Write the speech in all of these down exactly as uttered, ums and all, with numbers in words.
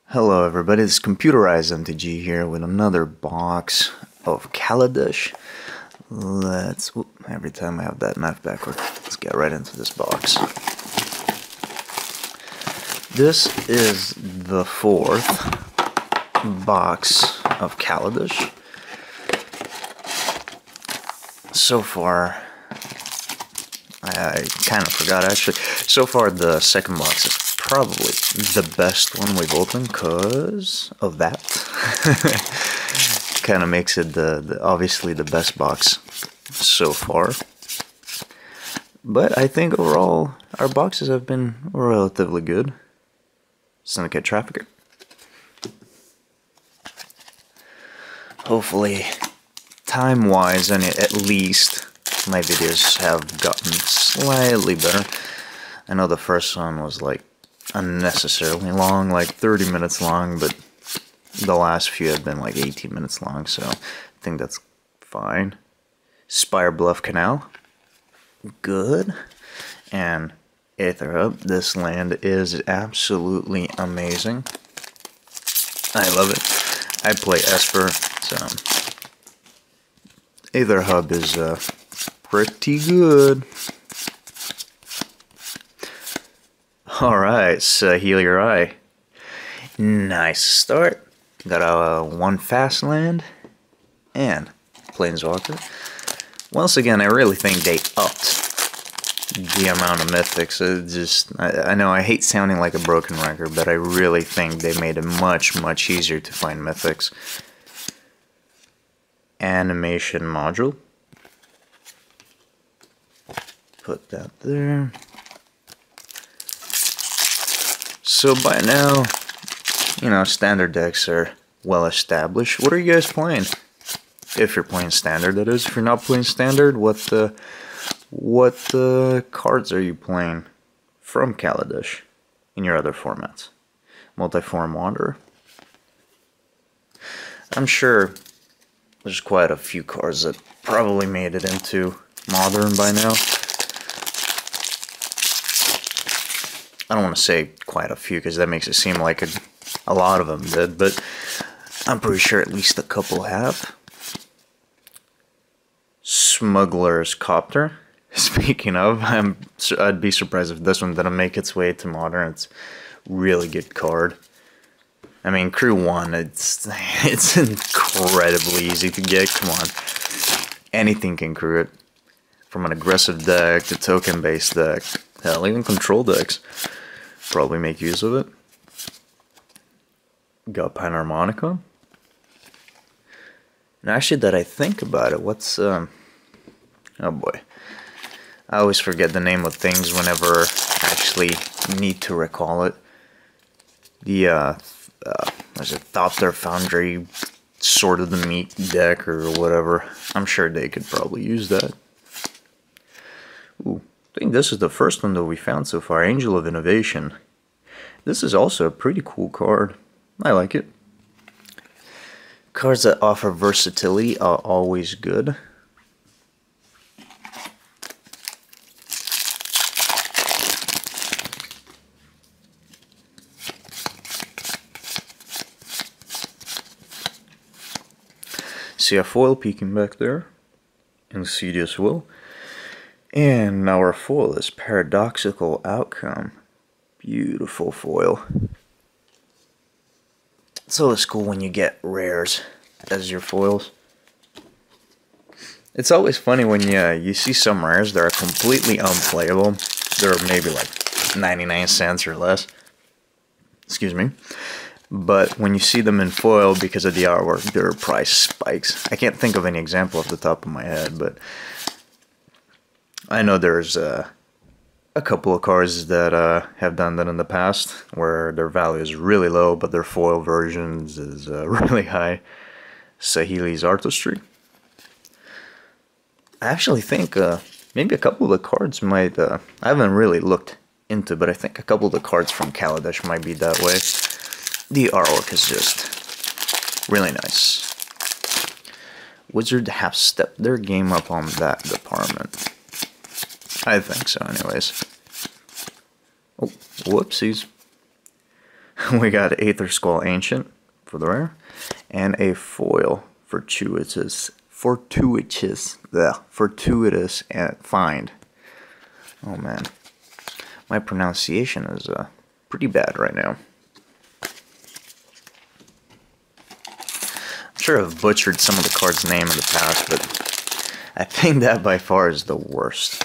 Hello everybody, it's Computerized M T G here with another box of Kaladesh. Let's, whoop, every time I have that knife backward, let's get right into this box. This is the fourth box of Kaladesh. So far, I, I kind of forgot actually, so far the second box is probably the best one we've opened because of that. Kind of makes it the, the obviously the best box so far. But I think overall our boxes have been relatively good. Syndicate Trafficker. Hopefully, time-wise, and at least my videos have gotten slightly better. I know the first one was like unnecessarily long, like thirty minutes long, but the last few have been like eighteen minutes long, so I think that's fine. Spire Bluff Canal, good. And Aether Hub, this land is absolutely amazing. I love it. I play Esper, so Aether Hub is uh, pretty good. Alright, so Heal Your Eye. Nice start. Got a uh, one fast land and Planeswalker. Once again, I really think they upped the amount of mythics. It just, I, I know I hate sounding like a broken record, but I really think they made it much, much easier to find mythics. Animation module. Put that there. So by now, you know, standard decks are well established. What are you guys playing? If you're playing standard, that is. If you're not playing standard, what the what the cards are you playing from Kaladesh in your other formats? Multiform Wanderer. I'm sure there's quite a few cards that probably made it into Modern by now. I don't want to say quite a few because that makes it seem like a, a lot of them did, but I'm pretty sure at least a couple have. Smuggler's Copter. Speaking of, I'm, I'd be surprised if this one didn't make its way to Modern. It's a really good card. I mean, Crew one, it's, it's incredibly easy to get. Come on. Anything can crew it. From an aggressive deck to token-based deck. Hell, even control decks probably make use of it. Got Panharmonicon. And actually, that I think about it, what's, um, oh boy. I always forget the name of things whenever I actually need to recall it. The, uh, uh was it Thopter Foundry, Sword of the Meat deck or whatever. I'm sure they could probably use that. Ooh. I think this is the first one that we found so far, Angel of Innovation. This is also a pretty cool card. I like it. Cards that offer versatility are always good. See a foil peeking back there. Insidious Will. And our foil is Paradoxical Outcome. Beautiful foil. It's always cool when you get rares as your foils. It's always funny when you, uh, you see some rares that are completely unplayable. They're maybe like ninety-nine cents or less. Excuse me. But when you see them in foil because of the artwork, their price spikes. I can't think of any example off the top of my head, but I know there's uh, a couple of cards that uh, have done that in the past, where their value is really low, but their foil versions is uh, really high. Saheeli's Artistry. I actually think uh, maybe a couple of the cards might, uh, I haven't really looked into, but I think a couple of the cards from Kaladesh might be that way. The artwork is just really nice. Wizard have stepped their game up on that department. I think so, anyways. Oh, whoopsies. we got Aether Skull Ancient for the rare, and a foil fortuitous, fortuitous, the fortuitous and find. Oh man, my pronunciation is uh, pretty bad right now. I'm sure I've butchered some of the card's name in the past, but I think that by far is the worst.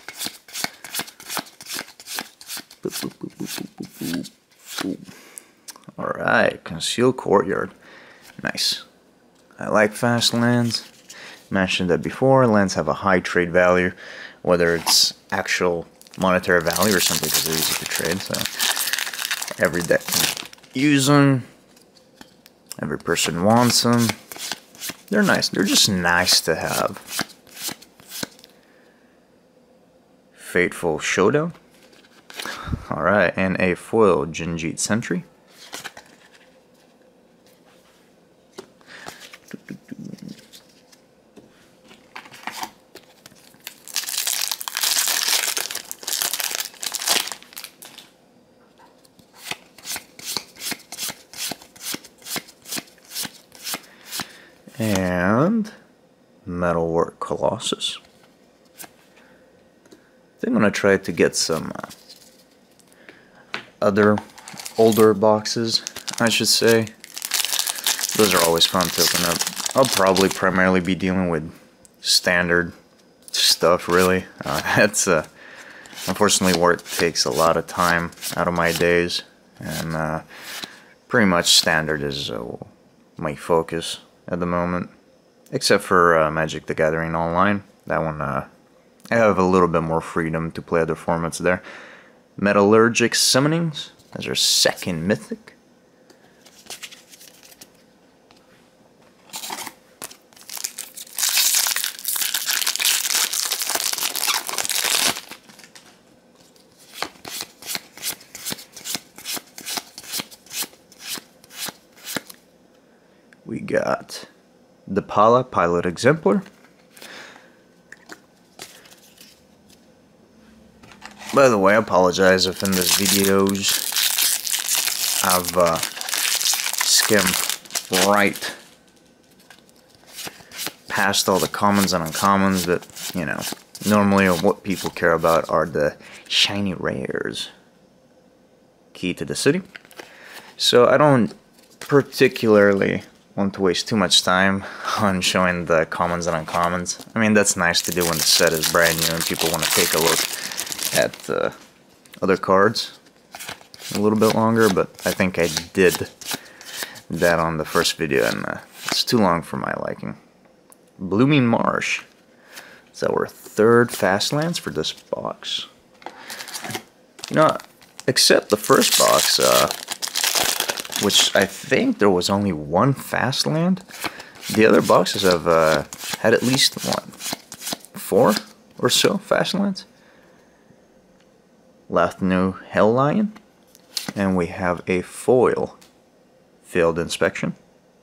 Alright, Concealed Courtyard. Nice. I like fast lands. Mentioned that before, lands have a high trade value, whether it's actual monetary value or simply because they're easy to trade. So every deck can use them. Every person wants them. They're nice. They're just nice to have. Fateful Showdown. Alright, and a foil Jinjit Sentry. And Metalwork Colossus. I think I'm going to try to get some uh, other older boxes, I should say. Those are always fun to open up. I'll probably primarily be dealing with standard stuff, really. Uh, that's uh, unfortunately work takes a lot of time out of my days, and uh, pretty much standard is uh, my focus at the moment, except for uh, Magic the Gathering Online. That one, uh, I have a little bit more freedom to play other formats there. Metallurgic Summonings, as our second mythic. We got the Pala Pilot Exemplar. By the way, I apologize if in this videos I've uh, skimmed right past all the commons and uncommons that, you know, normally what people care about are the shiny rares. Key to the City. So I don't particularly want to waste too much time on showing the commons and uncommons. I mean, that's nice to do when the set is brand new and people want to take a look at the uh, other cards a little bit longer, but I think I did that on the first video, and uh, it's too long for my liking. Blooming Marsh. It's our third fast lands for this box. You know, except the first box, uh, which I think there was only one fast land. The other boxes have uh, had at least, what, four or so fast lands? Lathnu Hell Lion. And we have a foil Failed Inspection.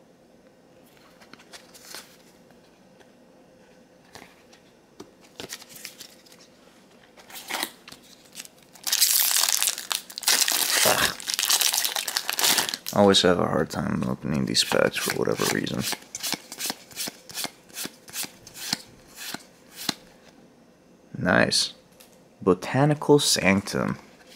Ugh. I always have a hard time opening these packs for whatever reason. Nice. Botanical Sanctum.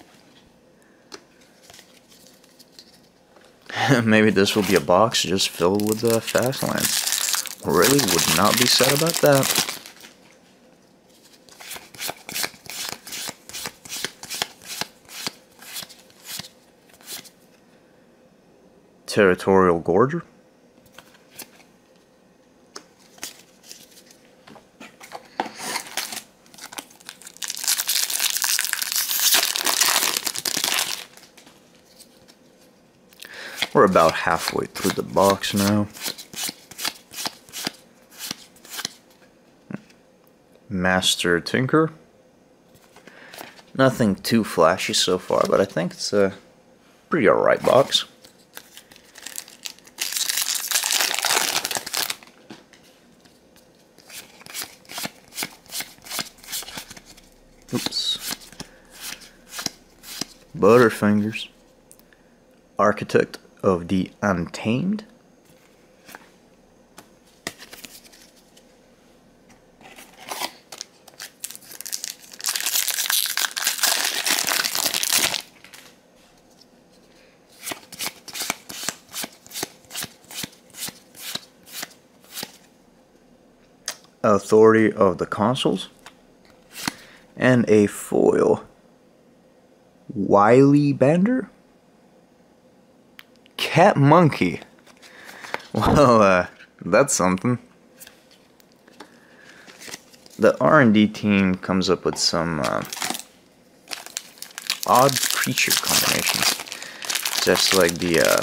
Maybe this will be a box just filled with uh, fast lands. Really would not be sad about that. Territorial Gorger. We're about halfway through the box now. Master Tinker. Nothing too flashy so far, but I think it's a pretty alright box. Oops. Butterfingers. Architect of the Untamed. Authority of the Consuls. And a foil. Wily Bender? Cat Monkey. Well, uh, that's something. The R and D team comes up with some uh, odd creature combinations. Just like the, uh,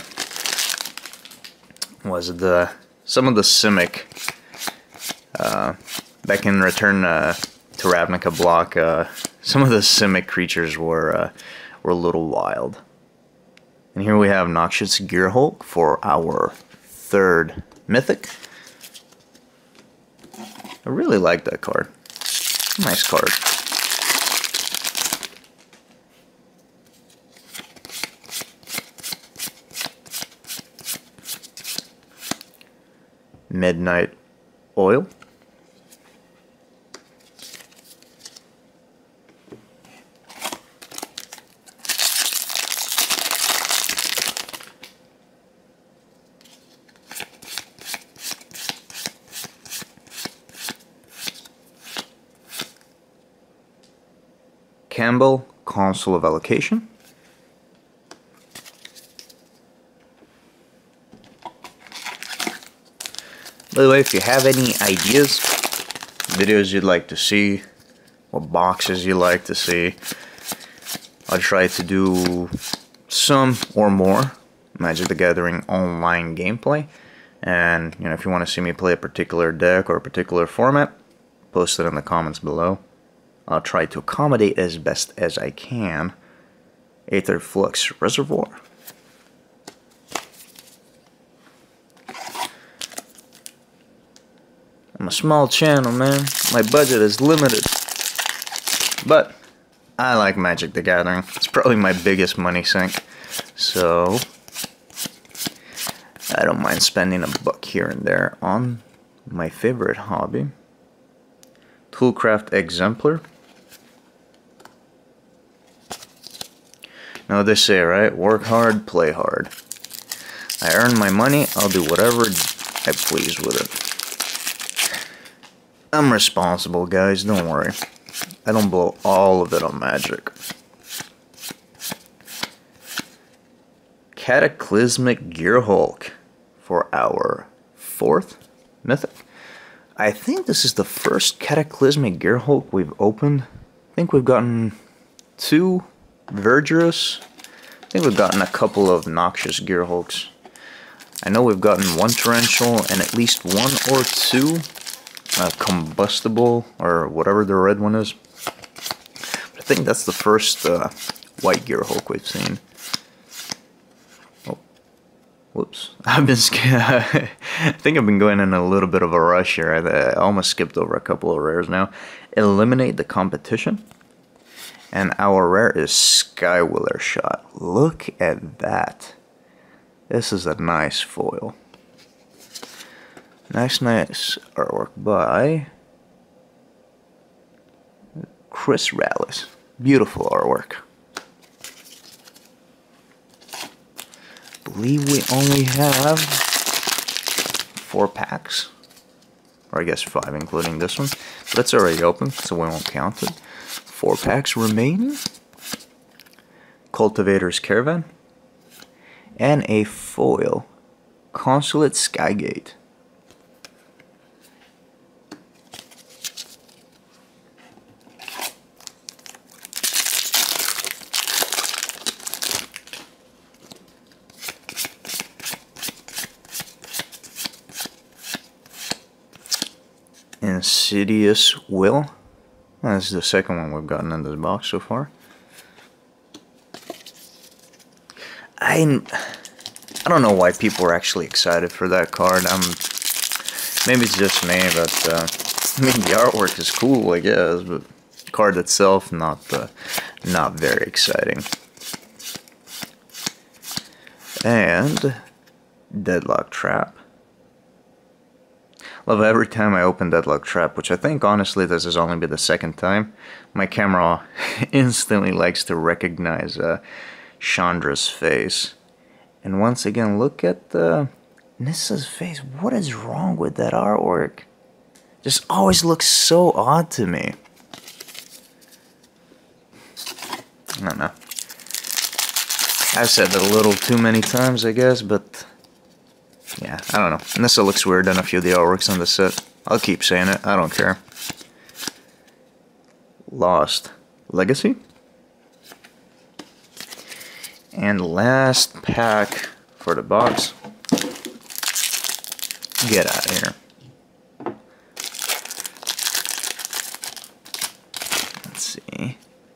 was it the, some of the Simic uh, that can return uh, to Ravnica block. Uh, some of the Simic creatures were, uh, were a little wild. And here we have Noxious Gearhulk for our third mythic. I really like that card. Nice card. Midnight Oil. Campbell, Consul of Allocation. By the way, if you have any ideas, videos you'd like to see, what boxes you'd like to see, I'll try to do some or more Magic the Gathering online gameplay. And you know, if you want to see me play a particular deck or a particular format, post it in the comments below. I'll try to accommodate as best as I can. Aether Flux Reservoir. I'm a small channel, man. My budget is limited. But I like Magic the Gathering. It's probably my biggest money sink. So I don't mind spending a buck here and there on my favorite hobby. Toolcraft Exemplar. Now they say, right? Work hard, play hard. I earn my money, I'll do whatever I please with it. I'm responsible, guys, don't worry. I don't blow all of it on Magic. Cataclysmic Gearhulk for our fourth mythic. I think this is the first Cataclysmic Gearhulk we've opened. I think we've gotten two Verdurous. I think we've gotten a couple of Noxious Gearhulks. I know we've gotten one Torrential and at least one or two uh, Combustible, or whatever the red one is. But I think that's the first uh, white Gearhulk we've seen. Oh, whoops. I've been scared. I think I've been going in a little bit of a rush here. I, I almost skipped over a couple of rares now. Eliminate the Competition. And our rare is Skywiller Shot. Look at that. This is a nice foil. Nice, nice artwork by Chris Rallis. Beautiful artwork. Believe we only have four packs. Or I guess five, including this one. But it's already open, so we won't count it. Four packs remaining. Cultivator's Caravan. And a foil. Consulate Skygate. Insidious Will. That's the second one we've gotten in this box so far. I, I don't know why people are actually excited for that card. I'm, maybe it's just me, but uh, I mean the artwork is cool, I guess, but the card itself not uh, not very exciting. And Deadlock Trap. Love every time I open Deadlock Trap, which I think honestly this has only been the second time, my camera instantly likes to recognize uh, Chandra's face. And once again, look at the Nissa's face. What is wrong with that artwork? Just always looks so odd to me. I don't know. I've said it a little too many times, I guess, but yeah, I don't know. Nissa looks weird on a few of the artworks on the set. I'll keep saying it, I don't care. Lost Legacy. And last pack for the box. Get out of here. Let's see.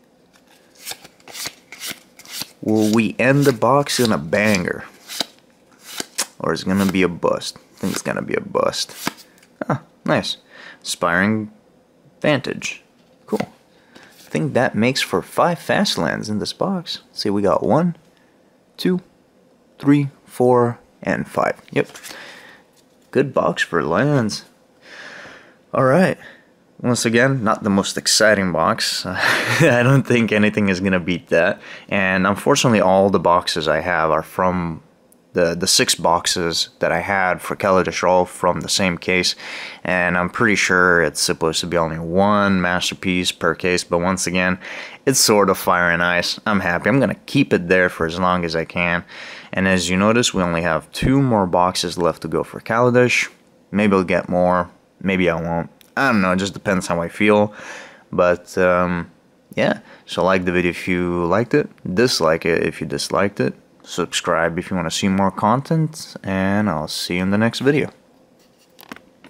Will we end the box in a banger? Or is it gonna be a bust? I think it's gonna be a bust. Ah, nice. Inspiring Vantage. Cool. I think that makes for five fast lands in this box. Let's see, we got one, two, three, four, and five. Yep. Good box for lands. Alright. Once again, not the most exciting box. I don't think anything is gonna beat that. And unfortunately, all the boxes I have are from the the six boxes that I had for Kaladesh are all from the same case. And I'm pretty sure it's supposed to be only one masterpiece per case. But once again, it's sort of fire and ice. I'm happy. I'm gonna keep it there for as long as I can. And as you notice, we only have two more boxes left to go for Kaladesh. Maybe I'll get more. Maybe I won't. I don't know, it just depends how I feel. But, um, yeah. So like the video if you liked it. Dislike it if you disliked it. Subscribe if you want to see more content. And I'll see you in the next video.